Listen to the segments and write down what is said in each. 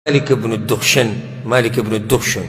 مالک ابن الدخشن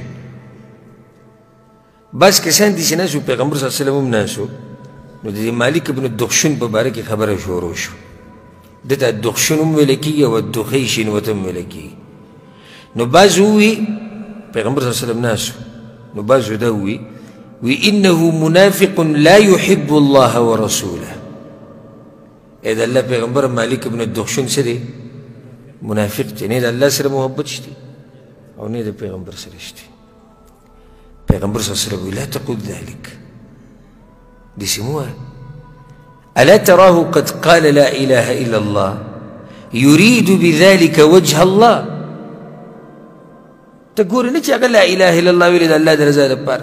بعض کسان دي چې ناسو پیغمبر صلی الله علیه وسلم هم ناسو نو د مالک ابن الدخشن په باره کې خبره شروع شو دته الدخشن هم ویل کېږي او الدخیشن ورته هم ویل کېږي نو بعض ووي پیغمبر صلی الله علیه وسلم ناسو نو بعض دا ووي انه منافق لا يحب الله ورسوله اذا الله پیغمبر مالک ابن الدخشن څه دی منافق دی نه د الله سره محبت شته او نه د پیغمبر سره شته پیغمبر صلی الله علیه وسلم لا تقل ذلك دي سموها ألا تراه قد قال لا إله إلا الله يريد بذلك وجه الله تقول نتي أقول لا إله إلا الله يريد الله درزا دبار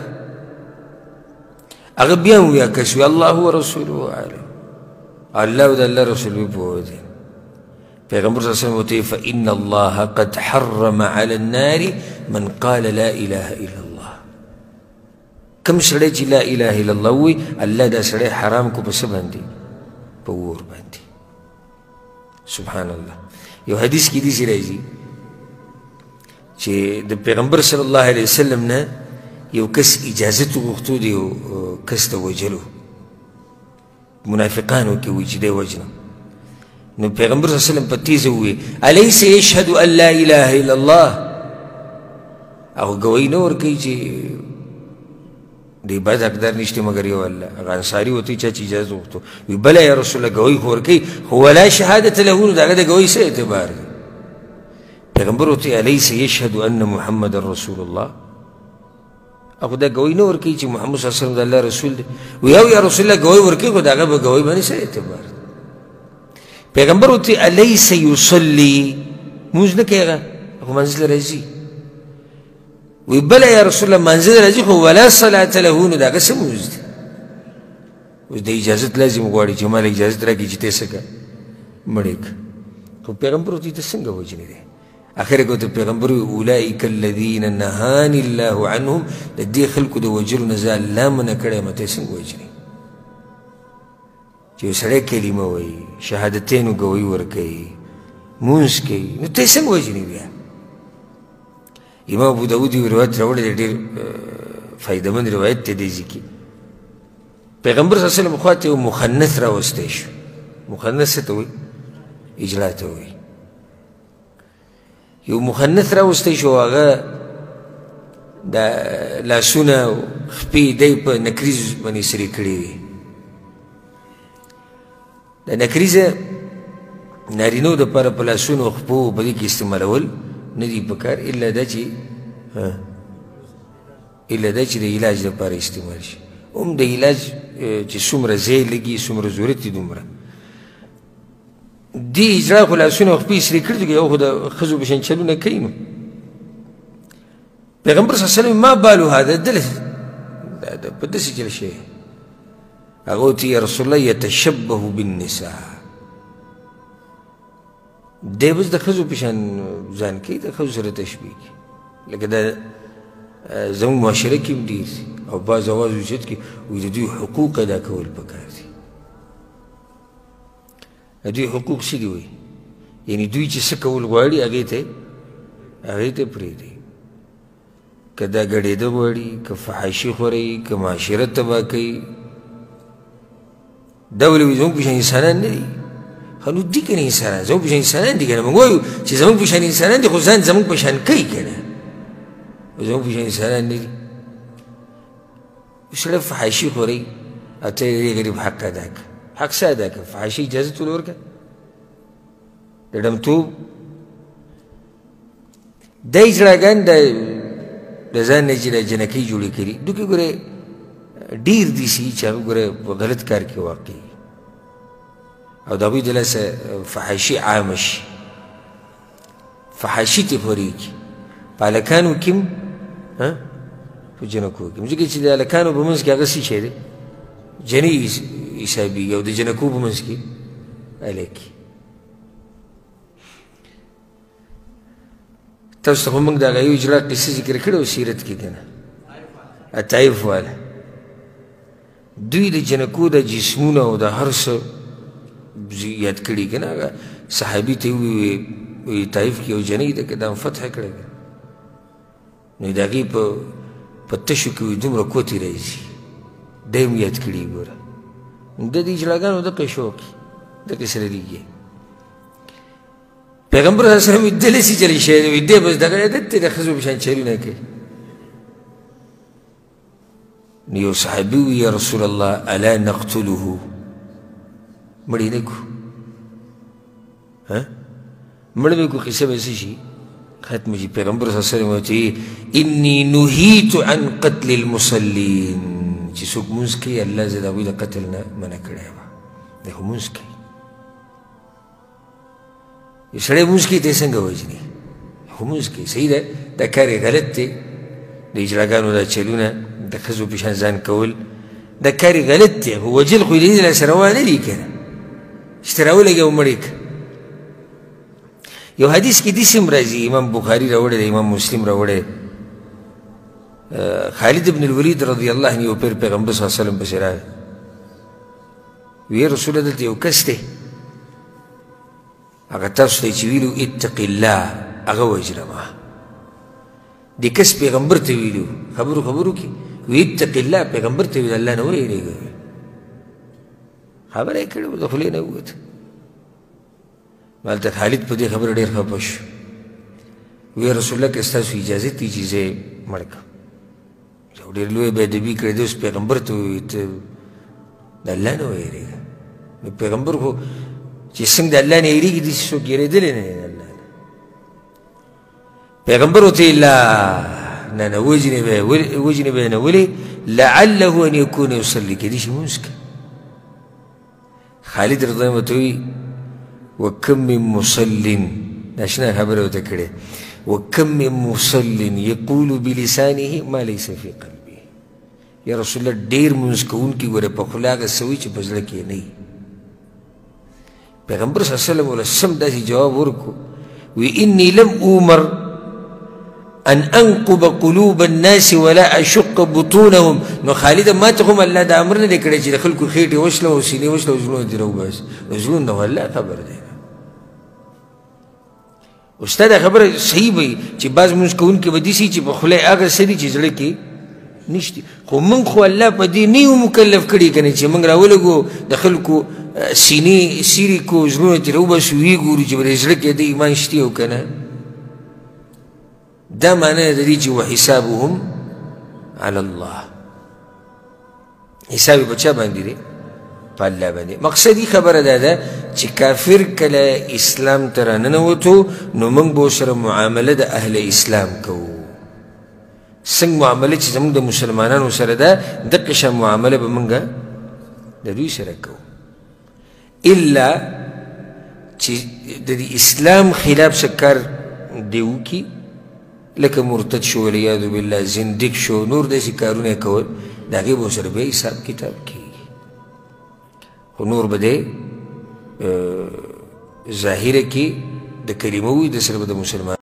أغبيان يا كسوي الله ورسوله أعلم الله وذا الله رسوله بودين پیغمبر صلی اللہ علیہ وسلم ہوتے فإن الله قد حرم على النار من قال لا إله إلا الله کم سڑے چی لا الہ الا اللہ وی اللہ دا سڑے حرام کو پس باندی پور باندی سبحان اللہ یو حدیث کی دیسی رائزی چی دا پیغمبر صلی اللہ علیہ وسلم نا یو کس اجازت غختو دیو کس دا وجلو منافقانو کی وی چی دے وجنو نو پیغمبر صلی اللہ علیہ وسلم پتیز ہوئی علیس یشہد ان لا الہ الا اللہ او گوئی نور کئی چی دی بعد حقدار نشتی مگر یو اللہ انصاری ہوتی چاچی اجازت وقتو وی بلا یا رسول اللہ گوئی خور کئی هو لا شہادت لہون دا اگر گوئی سے اعتبار دی پیغمبر ہوتی علیس یشہد ان محمد رسول اللہ اخو دا گوئی نور کئی چی محمد صلی اللہ علیہ وسلم دا اللہ رسول دی وی او یا رسول اللہ گوئی ورکی خود اگر گوئی بانی سے اعتبار دی پیغمبر ہوتی علیس یصلی موز نکے گا اخو منزل رضی وی بلا یا رسول اللہ منزل رضی خو ولا صلاة لہونو دا قسم موز دی وی دا اجازت لازم گواری چی مالا اجازت را کی جتے سکا مڑیک خو پیغمبر ہوتی تسنگا وجنی دے آخر کو تو پیغمبر اولائک الذین نهان اللہ عنہم دا دی خلقو دا وجلو نزا اللہ منع کڑے متے سنگ وجنی چیو سڑے کلمہ وی شہادتینو گوئی ورکی مونس کی نو تے سنگ وجنی بیا امام ابو داودی روایت راوڑے دے دیر فائدہ مند روایت تے دیزی کی پیغمبر صلی اللہ علیہ وسلم خواتے وہ مخنث راوستے شو مخنث سے تو ہوئی اجلاتا ہوئی یو مخنث راوستے شو آگا دا لاسونا خپی دی پا نکریز منی سری کری ہوئی دا نکریز نارینو دا پارا پا لاسونا خپو بدی کی استعمال اول ندی پکار الا دا چی دا علاج دا پارا استعمال شی دا علاج چی سمرا زی لگی سمرا زورتی دومرا دی اجرا خلاسونا خپی سری کردو که او خدا خزو بشن چلو نکینو پیغمبر صلی اللہ علیہ وسلم ما بالو هذا دل دا پدسی چل شئی اگوتی یا رسول اللہ یتشبه بالنساء دی بس دا خزو پیشان زان کی دا خزو سر تشبیه کی لکه دا زمون معاشره کم دیر او باز آواز وجود کی وی دا دوی حقوق ادا کول پکار دی دوی حقوق سی دی وی یعنی دوی چی سکول غواری اگه تے پریدی که دا گڑی دا غواری که فحاشی خوری که معاشرت تبا کئی دولوی زمون پیشان انسانان ندی خانو دی کنی انسانان زمون پیشان انسانان دی کنه منگویو چی زمون پیشان انسانان دی خوزان زمون پیشان کئی کنه زمون پیشان انسانان ندی سر فحاشی خوری اتا یه غریب حق ادا که حق سا ادا که فحاشی اجازت تولور که دردم تو دا اجراگان دا زان نجی جنکی جوڑی کری دو که گره دیر دیسی چاہو گره غلط کار کی واقعی او دابوی دلس فحاشی عامش فحاشی تی خوری کی پالکانو کم تو جنکو کم جو کہ چی دا لکانو بمنس کی اغسی چه ده جنی عیسابی او دا جنکو بمنس کی علیکی تاوستا خمانگ دا غیو اجرا قصی ذکر کرو سیرت کی کنا اتعیف والا دوی دا جنکو دا جسمونا و دا حرس یاد کری کنا صحابی تیوی وی طائف کې یو جنۍ ده که دا فتح کړی نو د هغې په تشو کې وي دومره کوتې راځي دا یې هم یاد کړي ګوره د دې اجلاګانو دقه شوق دقه سره دیږي پیغمبر صلی الله علیه وسلم دلسی چلی شوی وي دی بس دغه عادت دی د ښځو په شان چلونه کوي نو یو صحابي وي یا رسول الله الا نقتله مړی نه کړو مړ به کړو قصه به څه شي ختم شي پیغمبر صلی الله علیه وسلم ورته انی نهیت عن قتل المصلین چې څوک لمونځ کوي الله زه د هغوی د قتل نه منع کړی وه دی خو لمونځ کوي یو سړی لمونځ کوي ته یې څنګه وژني خو لمونځ کوي صحیح ده دا کار یې غلط دی د اجراګانو دا چلونه د ښځو په شان ځان کول دا کار یې غلط دی خو وجل خو یې د دې لاسه روا نه دي که نه چې ته راولګې او مړ یې که یو حدیث کې داسې هم راځي امام بخاري راوړی دی امام مسلم راوړی خالد بن الولید رضی الله عنه یو پیر پیغمبر صلی الله علیه وسلم پسې راغی وی رسول الله دلته یو کس دی هغه تاسو ته چې ویلو اتق الله هغه وژنه ما دې کس پیغمبر ته ویلو خبرو کې وی اتق الله پیغمبر ته ویل الله نه ویرېږه خبره یې کړې د خولې نه ووته مالته خالد په دې خبره ډېر خفه شو وی رسول الله که ستاسو اجازت وي چې زه یې مړ کړم یو ډېر لوی بېادبي کړې دی اوس پیغمبر ته ووایي ته د الله نه ویرېږه نو پیغمبر خو چې څنګه د الله نه یېرېږي داسې څوک یېرېدلی نه دی د الله نه پیغمبر ورته ویل لا نه نه وژنې به یې نه ولې لعله ان یکونه یصلي کېدای شي لمونځ کوي خالد رضی الله عنه ورته وایي وکم من مصل ناشنا خبره ورته کړې وکم من مصل یقول بلسانه ما لیس فی قلبه یا رسول الله ډېر لمونځ کوونکي ګوره په خوله هغه څه وایي چې په زړه کې یې نه وي پیغمبر صلی الله علیه وسلم ول سم داسې جواب ورکړو وی انی لم اومر ان انقب قلوب الناس ولا اشق بطونهم نو خالد ما ته هم الله دا امر نه دی کړی چې د خلکو خېټې وشله او سینې وشله او زړونه دې راوباسي نو زړونه نو الله خبر دی استاد خبره صحیح وي چې بعض لمونځ کوونکي به داسې چې په خوله یې هغه څه دي چې زړه کې نشته خو موږ خو الله په دې نه یو مکلف کړي که نه چې موږ راولګو د خلکو سینې سیرې کو زړونه ترې وباسو ویې ګورو چې په دې زړه کې د ایمان شتي او که نه دا معنی د دې چې وحسابهم علی الله حساب یې په چا باندې دی په الله باندې مقصدي خبره دا ده چې کافر کله اسلام ته راننوتو نو موږ به ورسره معامله د اهل اسلام کوو څنګه معامله چې زموږ د مسلمانانو سره ده دقه شان معامله به موږ د دوی سره کوو الا چې د اسلام خلاف څه کار دی وکړي لکه مرتد شو والعیاذ بالله زندق شو نور داسې کارونه یې کول د هغې به ورسره بیا حساب کتاب کېږي خو نور به دی ظاهره کې د کلمه وي د سره به د مسلمان